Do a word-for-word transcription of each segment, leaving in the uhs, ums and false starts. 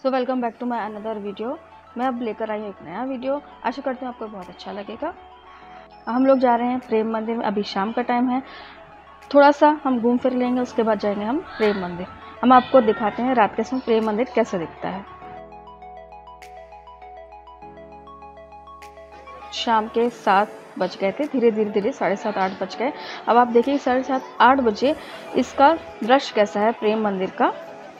So welcome back to my another video. मैं अब लेकर आई हूँ एक नया वीडियो। आशा करती हूँ आपको बहुत अच्छा लगेगा। हम लोग जा रहे हैं प्रेम मंदिर में। अभी शाम का टाइम है, थोड़ा सा हम घूम फिर लेंगे, उसके बाद जाएंगे हम प्रेम मंदिर। हम आपको दिखाते हैं रात के समय प्रेम मंदिर कैसे दिखता है। शाम के सात बज गए थे, धीरे धीरे धीरे साढ़े सात आठ बज गए। अब आप देखिए साढ़े सात आठ बजे इसका दृश्य कैसा है प्रेम मंदिर का।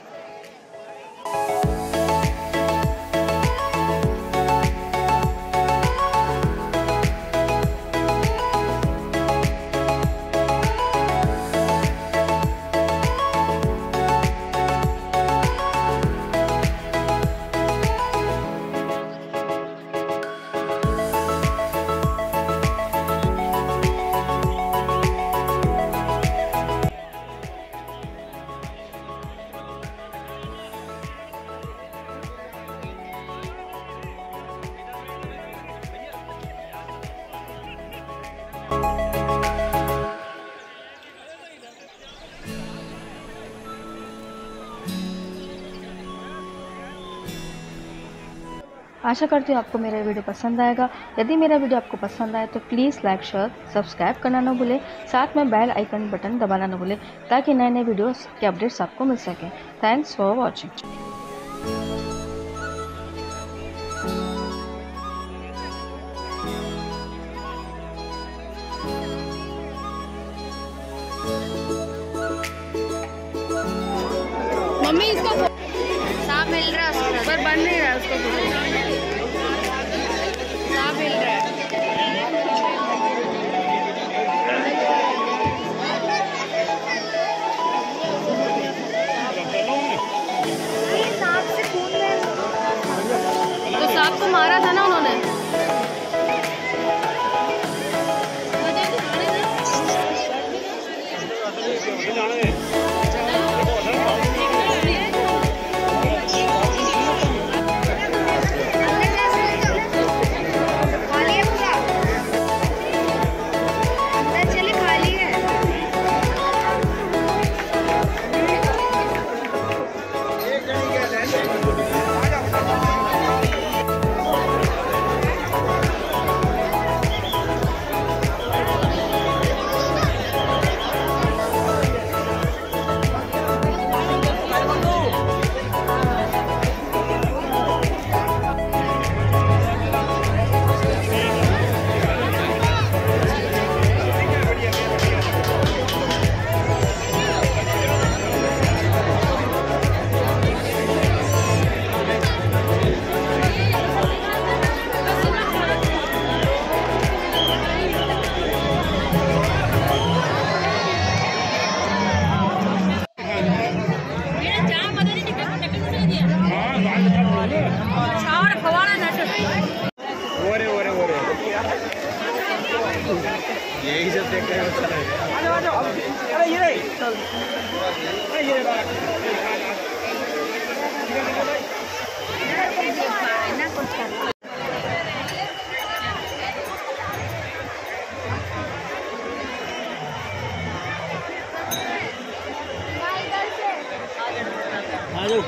आशा करती हूँ आपको मेरा वीडियो पसंद आएगा। यदि मेरा वीडियो आपको पसंद आए तो प्लीज़ लाइक शेयर सब्सक्राइब करना ना भूलें, साथ में बेल आइकन बटन दबाना ना भूलें ताकि नए नए वीडियोस के अपडेट्स आपको मिल सकें। Thanks for watching. मम्मी इसको साफ मिल रहा है पर बन नहीं रहा है, उसको साफ मिल रहा है। सांप से खून में तो सांप को मारा था ना उन्होंने। यही सब देख रहे हो। अरे ये अरे ये आ जाओ।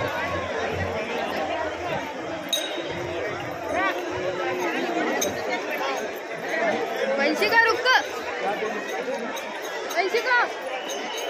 वंशिका रुक, वंशिका